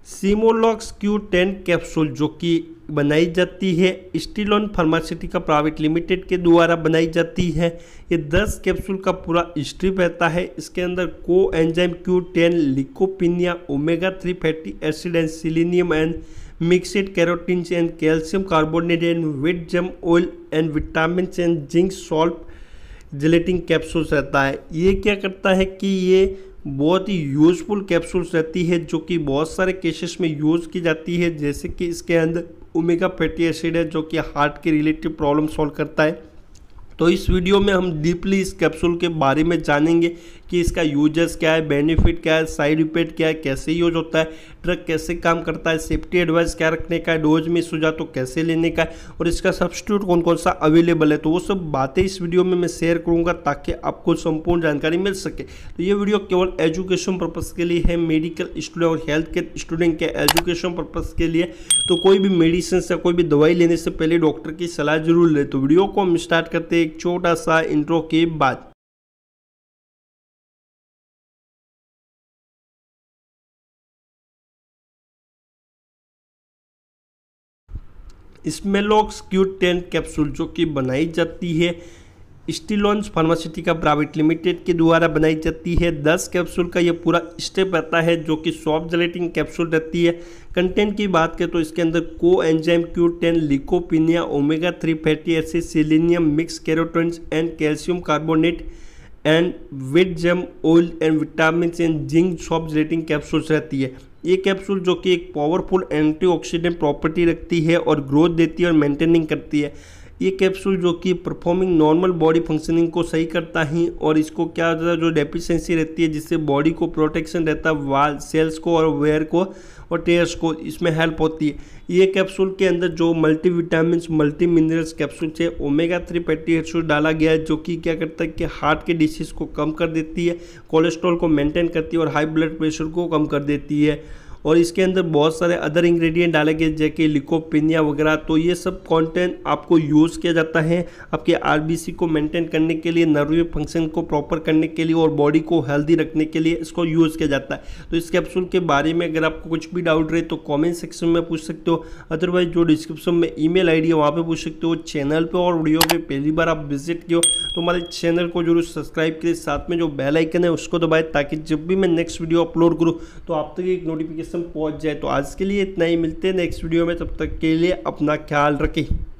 सीमोलॉक्स Q10 capsule जो कि बनाई जाती है स्टीलोन फार्मास्यूटिका प्राइवेट लिमिटेड के द्वारा बनाई जाती है। ये 10 कैप्सूल का पूरा स्ट्रिप रहता है। इसके अंदर को enzyme Q10, lycopene, omega 3 fatty acid and selenium and mixed carotenes and calcium carbonate and wheat germ oil and vitamin and zinc salt gelatin capsules रहता है। ये क्या करता है कि ये बहुत ही यूजफुल कैप्सूल्स रहती है जो कि बहुत सारे केसेस में यूज़ की जाती है, जैसे कि इसके अंदर ओमेगा फैटी एसिड है जो कि हार्ट के रिलेटिव प्रॉब्लम सॉल्व करता है। तो इस वीडियो में हम डीपली इस कैप्सूल के बारे में जानेंगे कि इसका यूजेस क्या है, बेनिफिट क्या है, साइड इफेक्ट क्या है, कैसे यूज होता है, ड्रग कैसे काम करता है, सेफ्टी एडवाइस क्या रखने का है, डोज मिस हो जाए तो कैसे लेने का है और इसका सब्स्टिट्यूट कौन कौन सा अवेलेबल है। तो वो सब बातें इस वीडियो में मैं शेयर करूंगा ताकि आपको संपूर्ण जानकारी मिल सके। तो ये वीडियो केवल एजुकेशन पर्पज़ के लिए है, मेडिकल स्टूडेंट और हेल्थ केयर स्टूडेंट के एजुकेशन पर्पज़ के लिए। तो कोई भी मेडिसिन या कोई भी दवाई लेने से पहले डॉक्टर की सलाह जरूर ले। तो वीडियो को हम स्टार्ट करते हैं एक छोटा सा इंट्रो के बाद। स्मेलॉक्स Q10 कैप्सूल जो कि बनाई जाती है स्टीलोन फार्मास्यूटिका प्राइवेट लिमिटेड के द्वारा बनाई जाती है। 10 कैप्सूल का ये पूरा स्टेप रहता है जो कि सॉफ्ट जेलेटिन कैप्सूल रहती है। कंटेंट की बात करें तो इसके अंदर को enzyme Q10, lycopene, omega 3 fatty acid, selenium, mix carotenes and calcium carbonate and wheat germ oil and vitamin and zinc soft gelatin capsules रहती है। ये कैप्सूल जो कि एक पावरफुल एंटीऑक्सीडेंट प्रॉपर्टी रखती है और ग्रोथ देती है और मेंटेनिंग करती है। ये कैप्सूल जो कि परफॉर्मिंग नॉर्मल बॉडी फंक्शनिंग को सही करता है और इसको क्या होता है जो डेफिशिएंसी रहती है जिससे बॉडी को प्रोटेक्शन रहता है वाल सेल्स को और वेयर को और टेयर्स को, इसमें हेल्प होती है। ये कैप्सूल के अंदर जो मल्टीविटामिन, मल्टी मिनरल्स कैप्सूल से ओमेगा 3 फैटी एसिड डाला गया है जो कि क्या करता है कि हार्ट के डिसीज को कम कर देती है, कोलेस्ट्रॉल को मेंटेन करती है और हाई ब्लड प्रेशर को कम कर देती है। और इसके अंदर बहुत सारे अदर इंग्रेडिएंट डाले गए जैसे लिकोपिनिया वगैरह। तो ये सब कंटेंट आपको यूज़ किया जाता है आपके आरबीसी को मेंटेन करने के लिए, नर्व फंक्शन को प्रॉपर करने के लिए और बॉडी को हेल्दी रखने के लिए इसको यूज़ किया जाता है। तो इस कैप्सूल के बारे में अगर आपको कुछ भी डाउट रहे तो कमेंट सेक्शन में पूछ सकते हो, अदरवाइज जो डिस्क्रिप्शन में ईमेल आईडी है वहाँ पे पूछ सकते हो। चैनल पे और वीडियो पे पहली बार आप विजिट किए हो तो हमारे चैनल को जरूर सब्सक्राइब करें, साथ में जो बेल आइकन है उसको दबाएं ताकि जब भी मैं नेक्स्ट वीडियो अपलोड करूँ तो आप तक एक नोटिफिकेशन पहुंच जाए। तो आज के लिए इतना ही, मिलते हैं नेक्स्ट वीडियो में, तब तक के लिए अपना ख्याल रखें।